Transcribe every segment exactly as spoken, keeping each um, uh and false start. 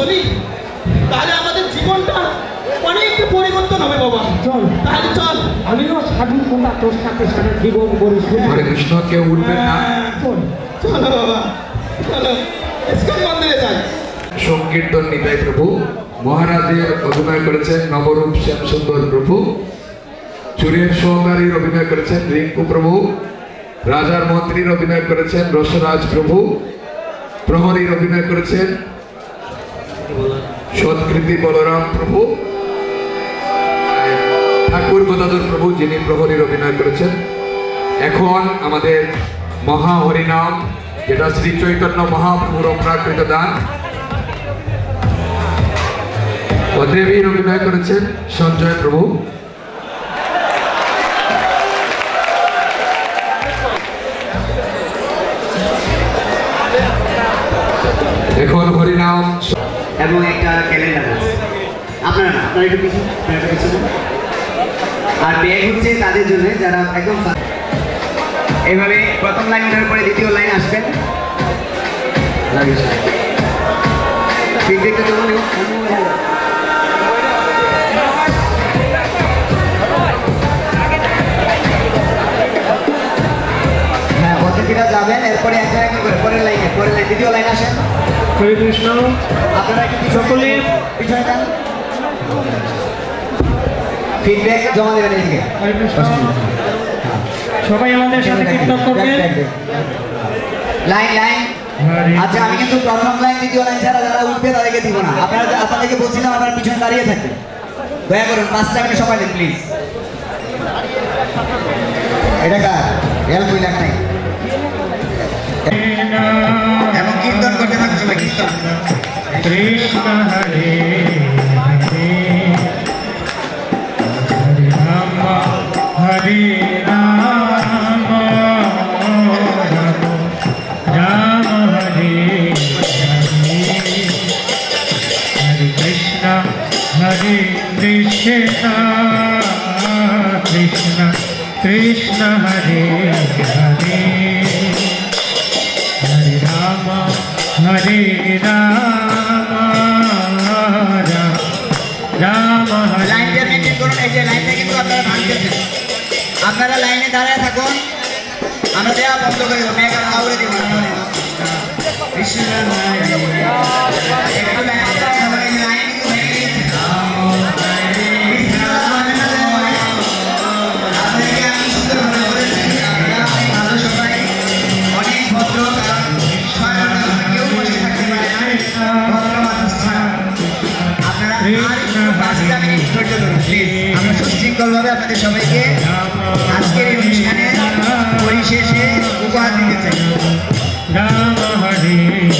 চলি তাহলে আমাদের জীবনটা অনেকটা পরিবর্তন হবে বাবা। চল তাহলে চল, আমিও সাধু কোনটা তোর সাথে সাথে জীবন গড়ে। হরে কৃষ্ণ, কেউ উঠবেন না। চল চলো বাবা, চলো ইস্কন মন্দিরে যাই। সংকীর্তন নিতাই প্রভু মহারাজের অভিনয় করেছেন নবরূপ শ্যাম সুন্দর প্রভু, চুরের সহকারীর অভিনয় করেছেন রিঙ্কু প্রভু, রাজার মন্ত্রীর অভিনয় করেছেন রসরাজ প্রভু, প্রহরীর অভিনয় করেছেন সৎকৃতি বলরাম প্রভু, ঠাকুর গদাধর প্রভু যিনি প্রহরীর অভিনয় করেছেন। এখন আমাদের মহা হরিনাম, যেটা শ্রী চৈতন্য মহাপ্রভুর অপ্রাকৃত দান, দেবীর অভিনয় করেছেন সঞ্জয় প্রভু। এখন হরিনাম এবং একটা ক্যালেন্ডার আছে। আপনারা না আপনারা একটু কিছু কিছু আর ব্যাগ হচ্ছে তাদের জন্য যারা একদম এইভাবে প্রথম লাইন ওঠার পরে দ্বিতীয় লাইন আসবেন। ফিডব্যাকটা কেমন? হ্যাঁ, অতিথিরা যাবেন, এরপরে এক এক করে পরের লাইনে পরের লাইন দ্বিতীয় লাইন আসেন। হরে কৃষ্ণ। আপনারা একটু সকলে পিছনে যান, ফিডব্যাক জমা দেবেন এদিকে। হরে কৃষ্ণ। সবাই আমাদের সাথে কীর্তন করবেন। লাইন লাইন আচ্ছা, আমি কিন্তু প্রথম লাইন দ্বিতীয় লাইন ছাড়া যারা উঠবে তাদেরকে দিব না। আপনারা আপনাদেরকে বলছিলাম আপনারা পিছনে দাঁড়িয়ে থাকবেন, দয়া করুন পাঁচটা মিনিট সময় দিন প্লিজ। এটা কার হেল্প হইল নাই এবং কীর্তন করতে থাকুন সবাই। কীর্তন কৃষ্ণ হরে হরে হরে রাম হরে রাম রাম হরে হরে হরে কৃষ্ণ হরে কৃষ্ণ কৃষ্ণ কৃষ্ণ হরে হরে হরে রাম হরে রাম রাম রাম হরে। লাইনটা মেনটেন করুন, এই যে লাইনটা কিন্তু আপনারা ভাঙতেছেন। আপনারা লাইনে দাঁড়ায় থাকুন, আমরা দেওয়া বন্ধ করে দেবো, মেঘা আউড়ে দিব। কৃষ্ণ হরে একটু লাইনে সবাই লাইন কিন্তু ভেঙে গেছে। আপনাদেরকে আমি সুন্দরভাবে বলেছি, আপনারা অনেক ভালো সবাই, অনেক ভদ্র, কারণ ছয় ঘন্টা কেউ বসে থাকতে পারে না ভদ্র মানুষ ছাড়া। আপনারা আর একটু পাঁচটা মিনিট ধৈর্য ধরুন প্লিজ। আমরা সুশৃঙ্খলভাবে আপনাদের সবাইকে আজকের এই অনুষ্ঠানে পরিশেষে উপহার দিতে চাই। রাম হরে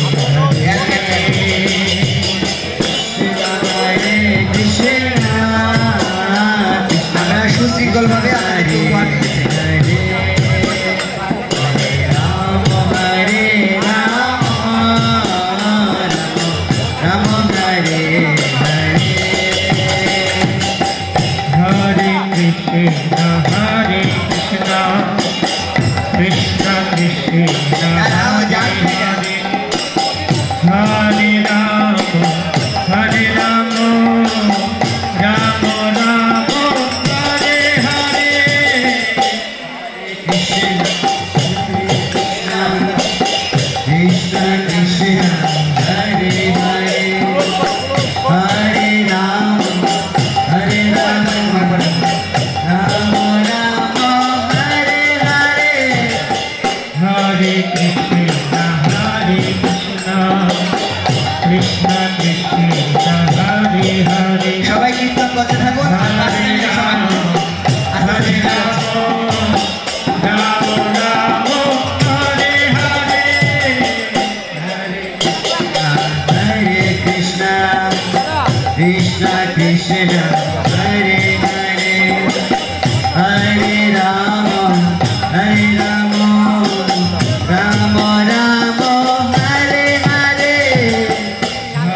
আমরা সুশৃঙ্খলভাবে আপনাদেরকে উপহার দিতে চাই। রাম হরে রাম রাম হরে হরে কৃষ্ণ হরে কৃষ্ণ কৃষ্ণ কৃষ্ণ হরে হরে হরে রাম হরে রাম রাম রাম হরে হরে কৃষ্ণ কৃষ্ণ কৃষ্ণ হরে হরে হরে রাম হরে রাম রাম রাম হরে হরে হরে কৃষ্ণ হরে কৃষ্ণ কৃষ্ণ কৃষ্ণ হরে হরে সবাই কীর্তন করতে থাকুন। হরে রাম হরে রাম রাম রাম হরে হরে হরে হরে কৃষ্ণ কৃষ্ণ কৃষ্ণ হরে হরে হরে রাম হরে রাম রাম রাম হরে হরে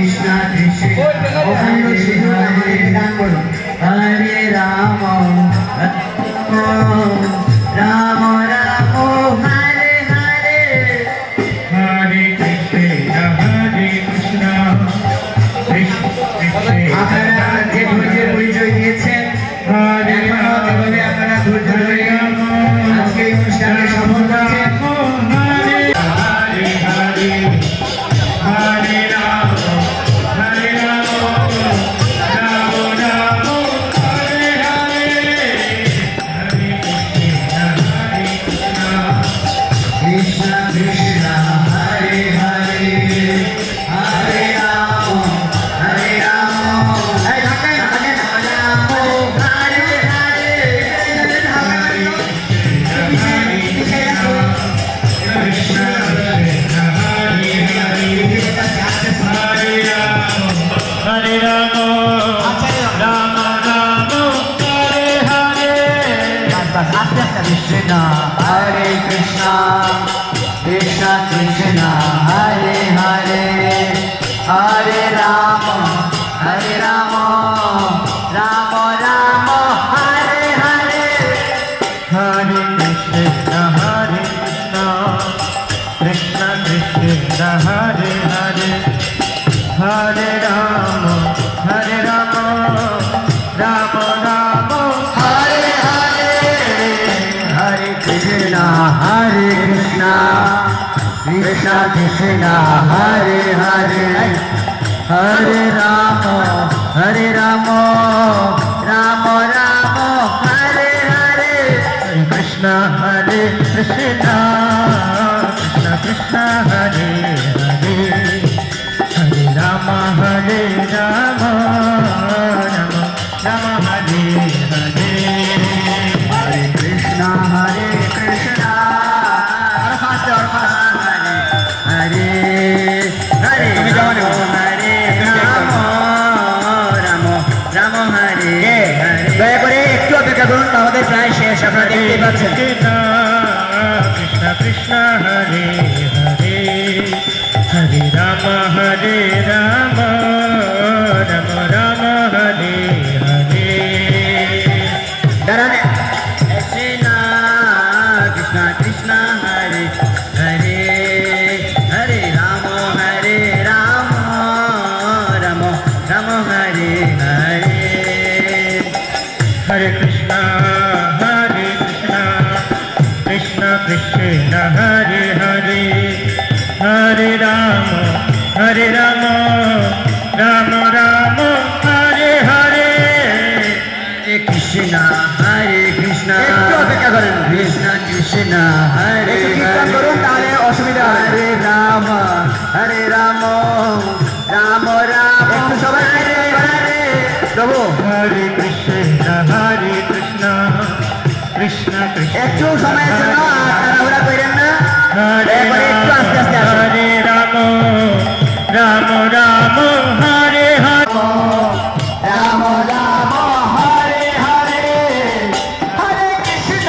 কৃষ্ণ কৃষ্ণ ওখানে শুধু আমাদেরকে দান করুন। হরে রাম রাম রাম হরে হরে হরে কৃষ্ণ হরে কৃষ্ণ কৃষ্ণ কৃষ্ণ আপনারা যে ধৈর্যের পরিচয় দিয়েছেন, এখনো যেভাবে আপনারা ধৈর্য ধরে আজকে এই অনুষ্ঠানে সফল করছেন, হরে হরে হরে হরে রাম হরে রাম রাম রাম হরে হরে হরে কৃষ্ণ হরে কৃষ্ণ কৃষ্ণ কৃষ্ণ হরে হরে হরে রাম হরে রাম এই ঢাকায় না ঢাকায় না রাম হরে হরে কৃষ্ণ হরে রাম রাম রাম হরে হরে আস্তে আস্তে কৃষ্ণ হরে কৃষ্ণ কৃষ্ণ কৃষ্ণ হরে হরে হরে রাম হরে রাম রাম রাম হরে হরে হরে কৃষ্ণ হরে কৃষ্ণ কৃষ্ণ কৃষ্ণ হরে হরে হরে রাম হরে রাম রাম রাম হরে হরে হরে কৃষ্ণ হরে কৃষ্ণ কৃষ্ণ কৃষ্ণ হরে হরে হরে রাম হরে রাম রাম রাম হরে হরে কৃষ্ণ হরে কৃষ্ণ কৃষ্ণ কৃষ্ণ হরে হরে হরে রাম হরে রাম রাম রাম হরে হরে হরে কৃষ্ণ হরে কৃষ্ণ আর ফাস্ট আর ফাস্ট হরে হরে তুমি যাও না হরে রাম রাম রাম হরে হরে দয়া করে একটু অপেক্ষা করুন, আমাদের প্রায় শেষ, আপনারা দেখতে পাচ্ছেন। কৃষ্ণ কৃষ্ণ হরে হরে হরে রাম হরে রাম রাম রাম হরে হরে দাঁড়ান, কৃষ্ণ কৃষ্ণ কৃষ্ণ হরে হরে হরে রাম হরে রাম রাম রাম হরে হরে হরে কৃষ্ণ হরে কৃষ্ণ কৃষ্ণ কৃষ্ণ হরে হরে হরে রাম হরে রাম রাম রাম হরে হরে হরে কৃষ্ণ হরে কৃষ্ণ একটু অপেক্ষা করেন, কৃষ্ণ কৃষ্ণ হরে কীর্তন করুন, তাহলে অসুবিধা হরে রাম হরে রাম রাম রাম একটু সবাই হরে হরে প্রভু হরে কৃষ্ণ হরে কৃষ্ণ কৃষ্ণ কৃষ্ণ একটু সময়ের জন্য তাড়াহুড়া করেন না, হরে একবারে একটু আস্তে আস্তে আসুন। হরে রাম রাম রাম হরে হরে রাম রাম হরে হরে হরে কৃষ্ণ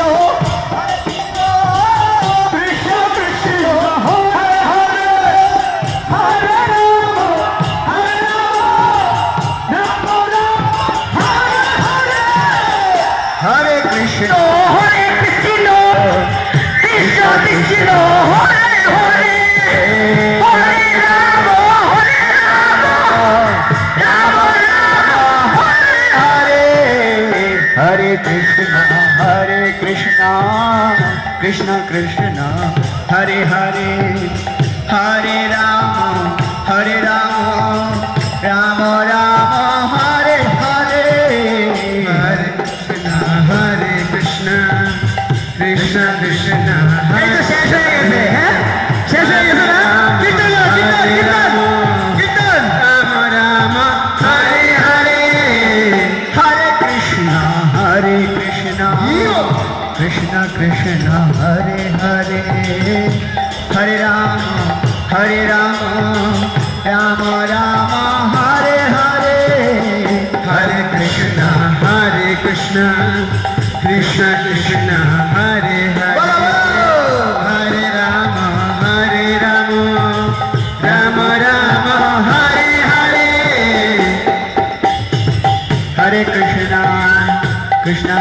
কৃষ্ণ কৃষ্ণ হরে হরে হরে রাম হরে রাম রাম রাম হরে হরে হরে কৃষ্ণ হরে কৃষ্ণ কৃষ্ণ কৃষ্ণ হরে হরে হরে রাম হরে রাম রাম রাম হরে হরে হরে কৃষ্ণ হরে কৃষ্ণ কৃষ্ণ কৃষ্ণ হরে হরে হরে রাম হরে রাম রাম রাম হরে হরে হরে কৃষ্ণ হরে কৃষ্ণ কৃষ্ণ কৃষ্ণ এই তো শেষ হয়ে গেছে, হ্যাঁ শেষ হয়ে গেছে না? কীর্তন কীর্তন কীর্তন কীর্তন রাম রাম হরে হরে হরে কৃষ্ণ হরে কৃষ্ণ কৃষ্ণ কৃষ্ণ হরে হরে হরে রাম হরে রাম রাম রাম হরে হরে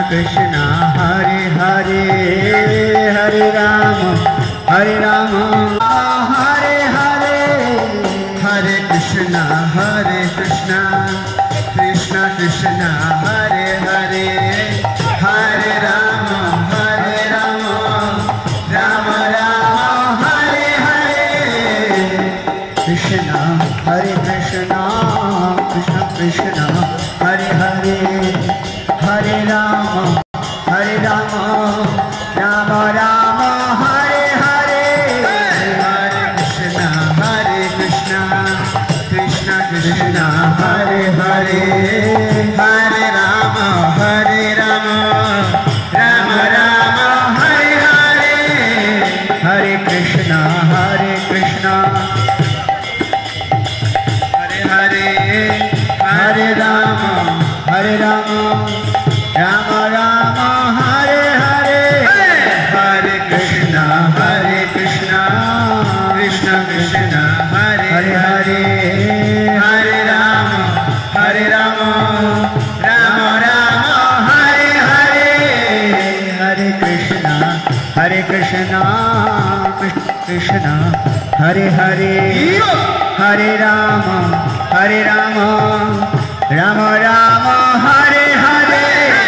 कृष्ण हरे हरे हरे राम हरे राम हरे हरे हरे कृष्ण हरे कृष्ण कृष्ण कृष्ण हरे हरे हरे राम हरे राम राम राम हरे हरे कृष्ण हरे कृष्ण कृष्ण कृष्ण हरे हरे हरे राम हरे राम राम राम हरे हरे हरे कृष्ण हरे कृष्ण कृष्ण कृष्ण हरे हरे हरे राम हरे राम राम राम हरे हरे हरे कृष्ण हरे कृष्ण हरे हरे हरे राम हरे राम राम राम हरे हरे हरे कृष्ण हरे कृष्ण कृष्ण कृष्ण हरे हरे हरे राम हरे राम राम राम हरे हरे हरे कृष्ण हरे कृष्ण कृष्ण कृष्ण हरे हरे हरे राम हरे राम राम राम हरे हरे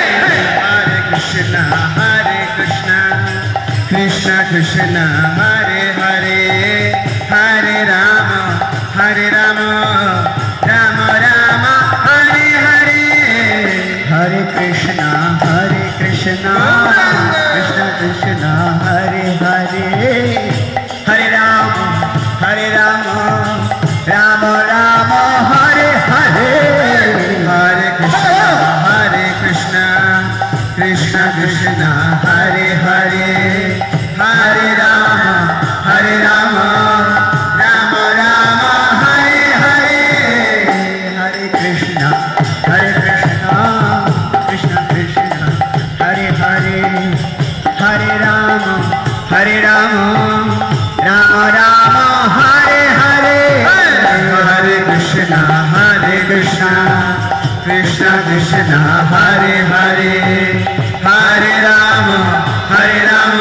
हरे कृष्ण हरे कृष्ण कृष्ण कृष्ण हरे हरे हरे राम हरे राम राम राम हरे हरे हरे कृष्ण हरे कृष्ण कृष्ण कृष्ण हरे हरे हरे राम हरे राम राम राम हरे हरे हरे कृष्ण हरे कृष्ण कृष्ण कृष्ण हरे हरे हरे राम हरे राम राम राम हरे हरे हरे कृष्ण हरे कृष्ण कृष्ण कृष्ण हरे हरे हरे राम हरे राम राम राम हरे हरे हरे कृष्ण हरे कृष्ण कृष्ण कृष्ण हरे हरे हरे राम हरे राम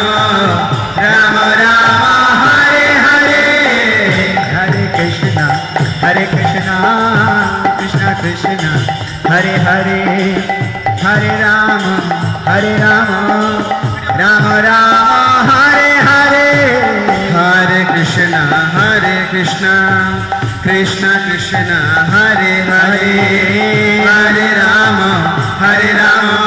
राम राम हरे हरे हरे कृष्ण हरे कृष्ण कृष्ण कृष्ण हरे हरे हरे राम हरे राम राम राम हरे हरे हरे कृष्ण हरे कृष्ण कृष्ण कृष्ण हरे हरे हरे राम हरे राम